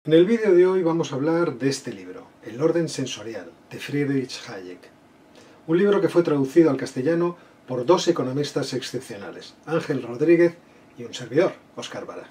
En el vídeo de hoy vamos a hablar de este libro, El orden sensorial, de Friedrich Hayek. Un libro que fue traducido al castellano por dos economistas excepcionales, Ángel Rodríguez y un servidor, Óscar Vara.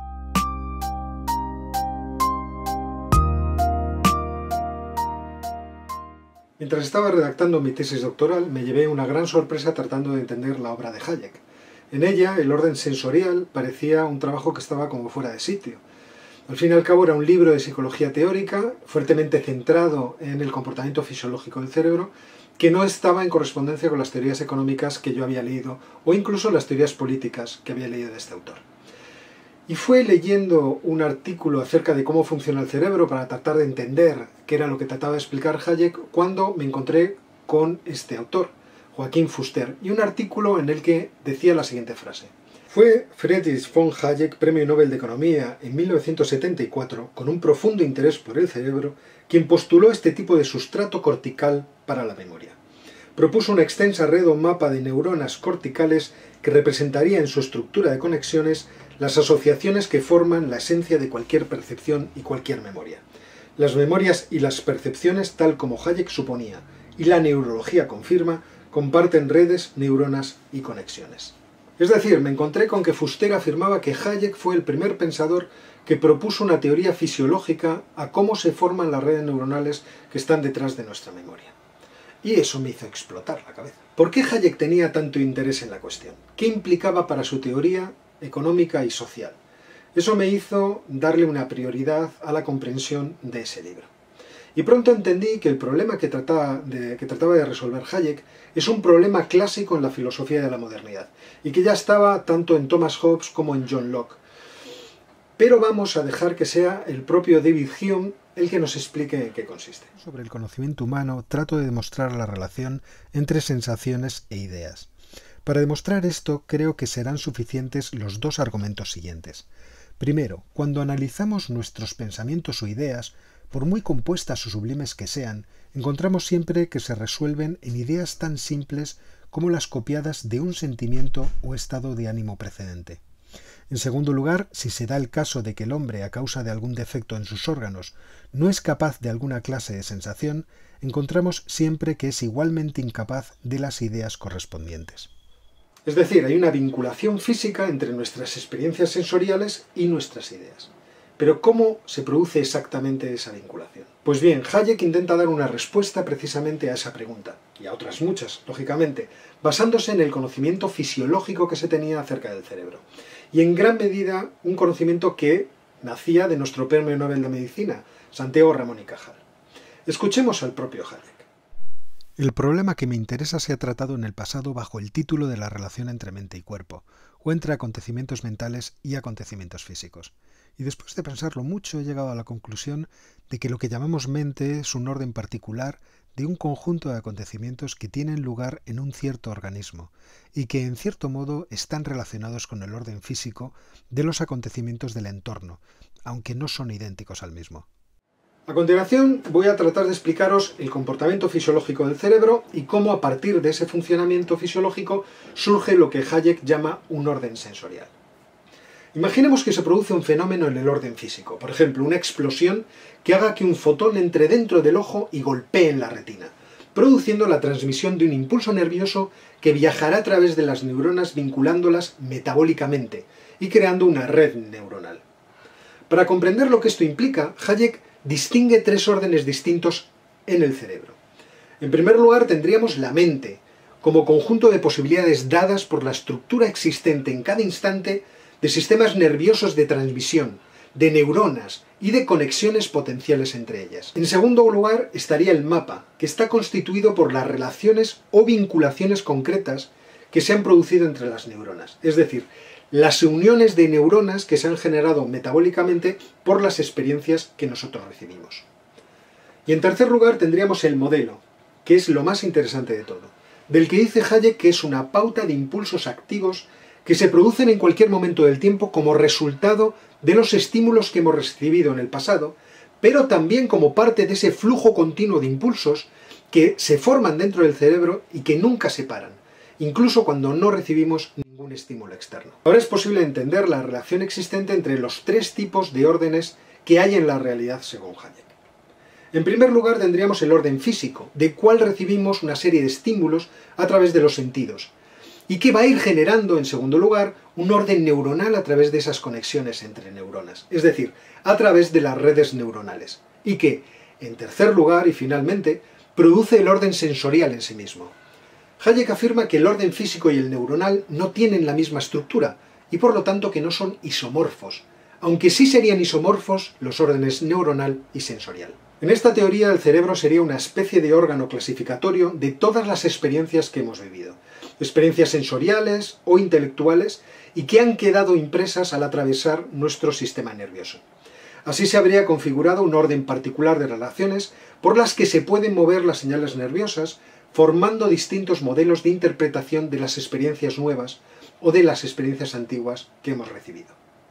Mientras estaba redactando mi tesis doctoral, me llevé una gran sorpresa tratando de entender la obra de Hayek. En ella, el orden sensorial parecía un trabajo que estaba como fuera de sitio. Al fin y al cabo era un libro de psicología teórica, fuertemente centrado en el comportamiento fisiológico del cerebro, que no estaba en correspondencia con las teorías económicas que yo había leído, o incluso las teorías políticas que había leído de este autor. Y fue leyendo un artículo acerca de cómo funciona el cerebro para tratar de entender qué era lo que trataba de explicar Hayek, cuando me encontré con este autor, Joachim Fuster, y un artículo en el que decía la siguiente frase. Fue Friedrich von Hayek, Premio Nobel de Economía en 1974, con un profundo interés por el cerebro, quien postuló este tipo de sustrato cortical para la memoria. Propuso una extensa red o mapa de neuronas corticales que representaría en su estructura de conexiones las asociaciones que forman la esencia de cualquier percepción y cualquier memoria. Las memorias y las percepciones, tal como Hayek suponía, y la neurología confirma, comparten redes, neuronas y conexiones. Es decir, me encontré con que Fuster afirmaba que Hayek fue el primer pensador que propuso una teoría fisiológica a cómo se forman las redes neuronales que están detrás de nuestra memoria. Y eso me hizo explotar la cabeza. ¿Por qué Hayek tenía tanto interés en la cuestión? ¿Qué implicaba para su teoría económica y social? Eso me hizo darle una prioridad a la comprensión de ese libro. Y pronto entendí que el problema que trataba de resolver Hayek es un problema clásico en la filosofía de la modernidad, y que ya estaba tanto en Thomas Hobbes como en John Locke. Pero vamos a dejar que sea el propio David Hume el que nos explique en qué consiste. Sobre el conocimiento humano trato de demostrar la relación entre sensaciones e ideas. Para demostrar esto creo que serán suficientes los dos argumentos siguientes. Primero, cuando analizamos nuestros pensamientos o ideas, por muy compuestas o sublimes que sean, encontramos siempre que se resuelven en ideas tan simples como las copiadas de un sentimiento o estado de ánimo precedente. En segundo lugar, si se da el caso de que el hombre, a causa de algún defecto en sus órganos, no es capaz de alguna clase de sensación, encontramos siempre que es igualmente incapaz de las ideas correspondientes. Es decir, hay una vinculación física entre nuestras experiencias sensoriales y nuestras ideas. Pero ¿cómo se produce exactamente esa vinculación? Pues bien, Hayek intenta dar una respuesta precisamente a esa pregunta, y a otras muchas, lógicamente, basándose en el conocimiento fisiológico que se tenía acerca del cerebro. Y en gran medida un conocimiento que nacía de nuestro Premio Nobel de Medicina, Santiago Ramón y Cajal. Escuchemos al propio Hayek. El problema que me interesa se ha tratado en el pasado bajo el título de la relación entre mente y cuerpo, o entre acontecimientos mentales y acontecimientos físicos. Y después de pensarlo mucho he llegado a la conclusión de que lo que llamamos mente es un orden particular de un conjunto de acontecimientos que tienen lugar en un cierto organismo y que en cierto modo están relacionados con el orden físico de los acontecimientos del entorno, aunque no son idénticos al mismo. A continuación voy a tratar de explicaros el comportamiento fisiológico del cerebro y cómo a partir de ese funcionamiento fisiológico surge lo que Hayek llama un orden sensorial. Imaginemos que se produce un fenómeno en el orden físico, por ejemplo, una explosión que haga que un fotón entre dentro del ojo y golpee en la retina, produciendo la transmisión de un impulso nervioso que viajará a través de las neuronas vinculándolas metabólicamente y creando una red neuronal. Para comprender lo que esto implica, Hayek distingue tres órdenes distintos en el cerebro. En primer lugar tendríamos la mente, como conjunto de posibilidades dadas por la estructura existente en cada instante de sistemas nerviosos de transmisión, de neuronas y de conexiones potenciales entre ellas. En segundo lugar estaría el mapa, que está constituido por las relaciones o vinculaciones concretas que se han producido entre las neuronas, es decir, las uniones de neuronas que se han generado metabólicamente por las experiencias que nosotros recibimos. Y en tercer lugar tendríamos el modelo, que es lo más interesante de todo, del que dice Hayek que es una pauta de impulsos activos que se producen en cualquier momento del tiempo como resultado de los estímulos que hemos recibido en el pasado, pero también como parte de ese flujo continuo de impulsos que se forman dentro del cerebro y que nunca se paran, incluso cuando no recibimos ningún estímulo externo. Ahora es posible entender la relación existente entre los tres tipos de órdenes que hay en la realidad según Hayek. En primer lugar tendríamos el orden físico, del cual recibimos una serie de estímulos a través de los sentidos, y que va a ir generando, en segundo lugar, un orden neuronal a través de esas conexiones entre neuronas, es decir, a través de las redes neuronales, y que, en tercer lugar y finalmente, produce el orden sensorial en sí mismo. Hayek afirma que el orden físico y el neuronal no tienen la misma estructura, y por lo tanto que no son isomorfos, aunque sí serían isomorfos los órdenes neuronal y sensorial. En esta teoría el cerebro sería una especie de órgano clasificatorio de todas las experiencias que hemos vivido, experiencias sensoriales o intelectuales, y que han quedado impresas al atravesar nuestro sistema nervioso. Así se habría configurado un orden particular de relaciones por las que se pueden mover las señales nerviosas, formando distintos modelos de interpretación de las experiencias nuevas o de las experiencias antiguas que hemos recibido.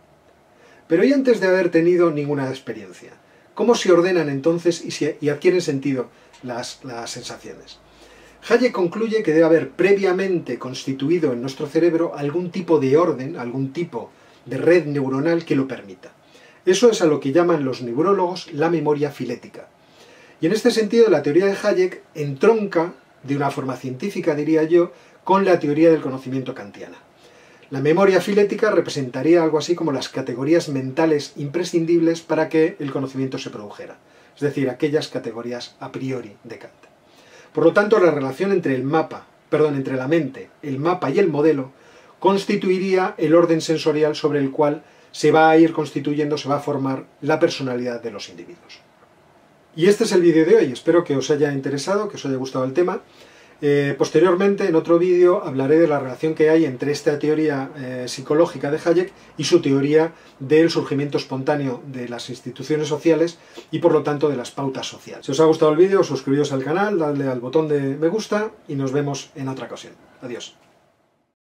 Pero ¿y antes de haber tenido ninguna experiencia? ¿Cómo se ordenan entonces y adquieren sentido las sensaciones? Hayek concluye que debe haber previamente constituido en nuestro cerebro algún tipo de orden, algún tipo de red neuronal que lo permita. Eso es a lo que llaman los neurólogos la memoria filética. Y en este sentido la teoría de Hayek entronca, de una forma científica diría yo, con la teoría del conocimiento kantiana. La memoria filética representaría algo así como las categorías mentales imprescindibles para que el conocimiento se produjera, es decir, aquellas categorías a priori de Kant. Por lo tanto, la relación entre entre la mente, el mapa y el modelo constituiría el orden sensorial sobre el cual se va a ir constituyendo, se va a formar la personalidad de los individuos. Y este es el vídeo de hoy, espero que os haya interesado, que os haya gustado el tema. Posteriormente, en otro vídeo, hablaré de la relación que hay entre esta teoría psicológica de Hayek y su teoría del surgimiento espontáneo de las instituciones sociales y, por lo tanto, de las pautas sociales. Si os ha gustado el vídeo, suscribíos al canal, dadle al botón de me gusta y nos vemos en otra ocasión. Adiós.